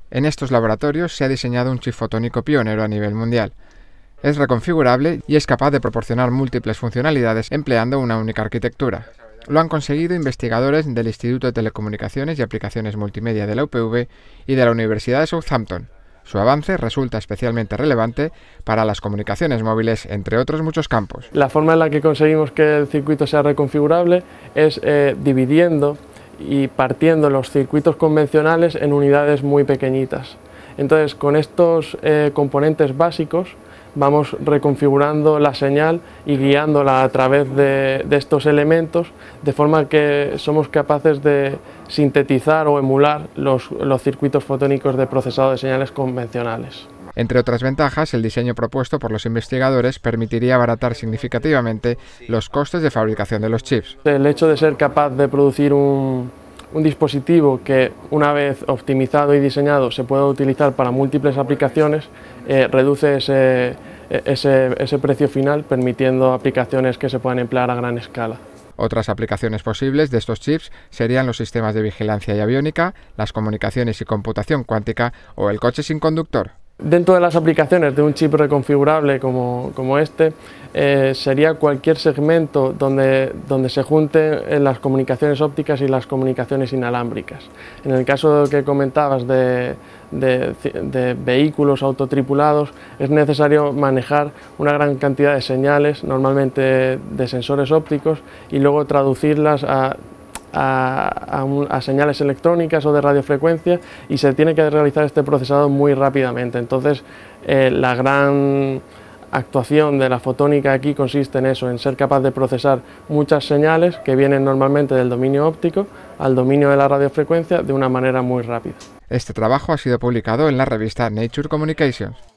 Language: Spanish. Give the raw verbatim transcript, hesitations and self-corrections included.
En estos laboratorios se ha diseñado un chip fotónico pionero a nivel mundial. Es reconfigurable y es capaz de proporcionar múltiples funcionalidades empleando una única arquitectura. Lo han conseguido investigadores del Instituto de Telecomunicaciones y Aplicaciones Multimedia de la U P V y de la Universidad de Southampton. Su avance resulta especialmente relevante para las comunicaciones móviles, entre otros muchos campos. La forma en la que conseguimos que el circuito sea reconfigurable es eh, dividiendo y partiendo los circuitos convencionales en unidades muy pequeñitas. Entonces, con estos eh, componentes básicos vamos reconfigurando la señal y guiándola a través de, de estos elementos, de forma que somos capaces de sintetizar o emular los, los circuitos fotónicos de procesado de señales convencionales. Entre otras ventajas, el diseño propuesto por los investigadores permitiría abaratar significativamente los costes de fabricación de los chips. El hecho de ser capaz de producir un, un dispositivo que, una vez optimizado y diseñado, se pueda utilizar para múltiples aplicaciones, eh, reduce ese, ese, ese precio final, permitiendo aplicaciones que se puedan emplear a gran escala. Otras aplicaciones posibles de estos chips serían los sistemas de vigilancia y aviónica, las comunicaciones y computación cuántica o el coche sin conductor. Dentro de las aplicaciones de un chip reconfigurable como, como este, eh, sería cualquier segmento donde, donde se junten las comunicaciones ópticas y las comunicaciones inalámbricas. En el caso que comentabas de, de, de vehículos autotripulados, es necesario manejar una gran cantidad de señales, normalmente de sensores ópticos, y luego traducirlas a A, a, a señales electrónicas o de radiofrecuencia, y se tiene que realizar este procesado muy rápidamente. Entonces, eh, la gran actuación de la fotónica aquí consiste en eso, en ser capaz de procesar muchas señales que vienen normalmente del dominio óptico al dominio de la radiofrecuencia de una manera muy rápida. Este trabajo ha sido publicado en la revista Nature Communications.